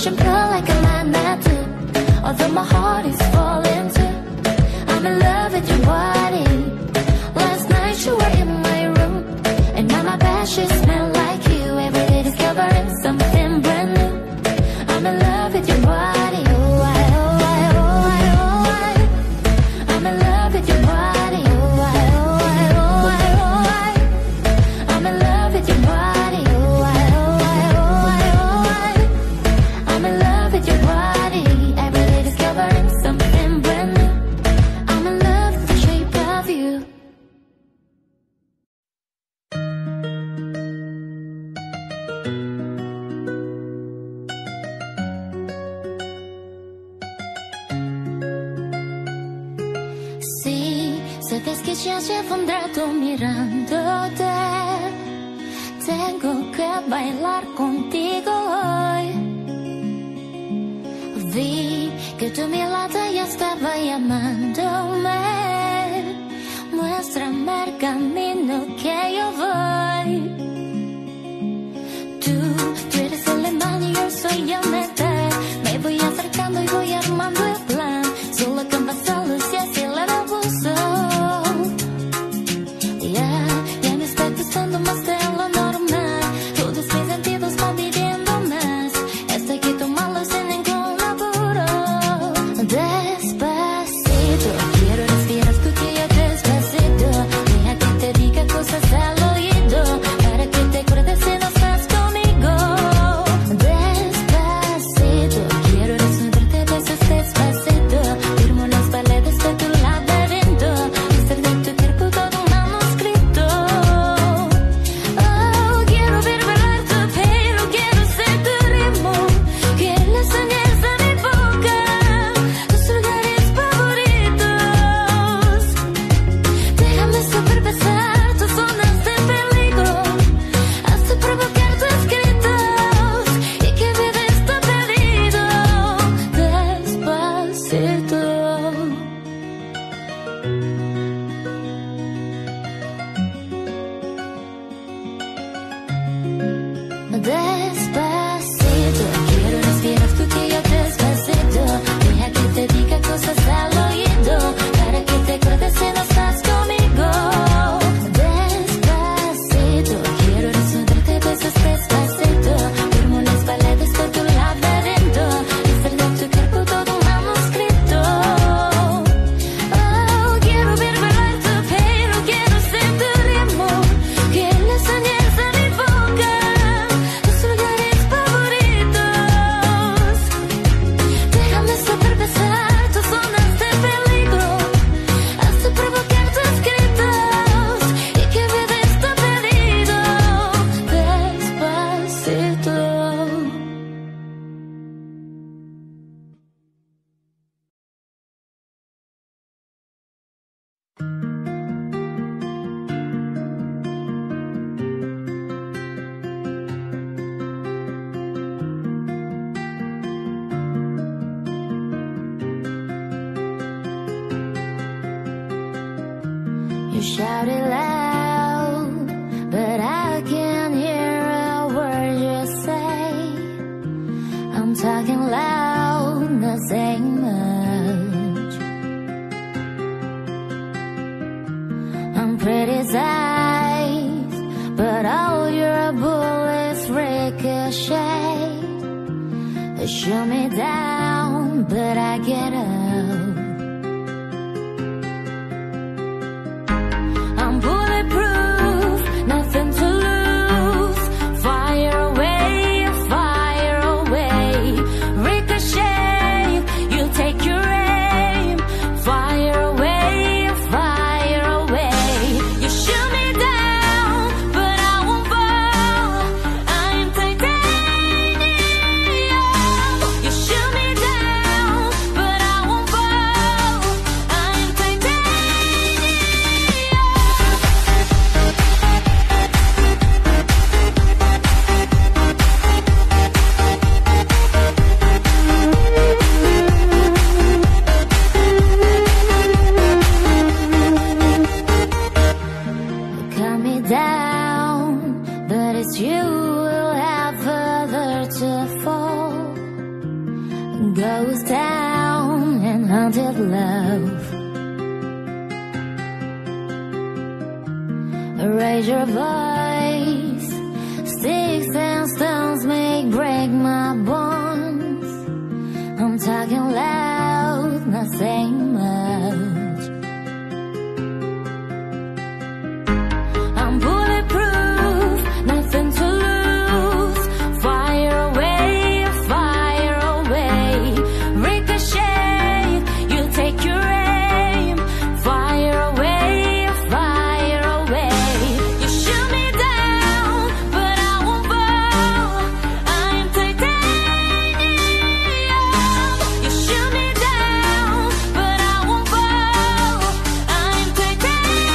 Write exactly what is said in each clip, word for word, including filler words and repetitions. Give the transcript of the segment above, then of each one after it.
push and pull like a magnet too. Although my heart is falling too, I'm in love with your body. Last night you were in my room, and now my bed sheets smell like you. Every day discovering something brand new. I'm in love with your body. Oh, I, oh, I, oh, I, oh, I. I'm in love with your body. Oh, I, oh, I, oh, I, oh, I. I'm in love with your body. Oh, I, oh, I, oh, I, oh, I. I'm in love with your body. Every day discovering something brand new. I'm in love with the shape of you. Sí, sabes que ya llevo un rato mirándote. Tengo que bailar contigo hoy. Vi que tu mirada ya estaba llamándome. Muéstrame el camino que yo voy. Tú, tú eres el imán y yo soy el metal. Me voy acercando y voy armando el plan. Solo con paso luz y así el abuso. Ya, ya me está gustando más de lo normal. Todos mis sentidos van pidiendo más. Estoy que tomarlo sin ningún apuro. Despacito, quiero respirar tu tuya despacito. Deja que te diga cosas al oído, para que te acuerdes si no estás conmigo. Despacito, quiero resolverte besos despacito. Firmo las paredes de tu laberinto, hacer de tu cuerpo todo un manuscrito. Oh, quiero ver bailar tu pelo, quiero ser tu ritmo. Quiero las señales de mi boca, tus lugares favoritos. Déjame superpasar tus zonas de peligro, hasta provocar tus gritos y que vive este pedido. Despacito. Despacito, quiero respirar tu tuya despacito. Deja que te diga cosas al oído, para que te acuerdes si no estás conmigo. Despacito, quiero resolverte besos despacito. Firmo las paredes de tu laberinto, hacer de tu cuerpo todo un manuscrito. Oh, quiero ver bailar tu pelo, quiero ser tu ritmo. Quiero las señales de mi boca, tus lugares favoritos. Déjame superpasar tus zonas de peligro, hasta provocar tus gritos y que vive este pedido. Despacito. You shout it loud, but I can't hear a word you say. I'm talking loud, not saying much. I'm criticized, but all your bullets ricochet. They shoot me down, but I get up. I'm bulletproof, nothing to lose. Fire away, fire away. Ricochet, you take your aim. Fire away, fire away. You shoot me down, but I won't fall. I'm titanium. You shoot me down, but I won't fall. goes down in haunted love. Raise your voice, sticks and stones make break my bones. I'm talking loud, not saying much. I'm bulletproof, nothing to lose. Fire away, fire away. Ricochet, you take your aim. Fire away, fire away. You shoot me down, but I won't fall. I'm titanium. You shoot me down, but I won't fall. I'm titanium.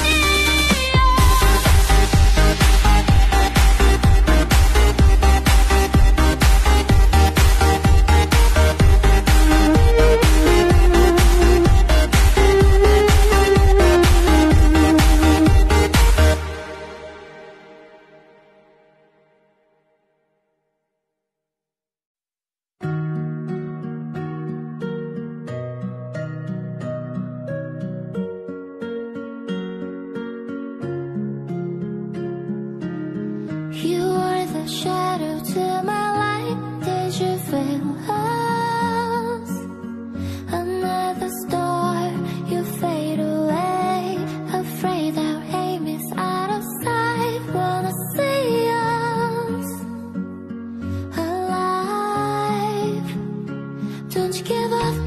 You are the shadow to my light. Did you feel us? Another star, you fade away. Afraid our aim is out of sight. Wanna see us alive. Don't you give up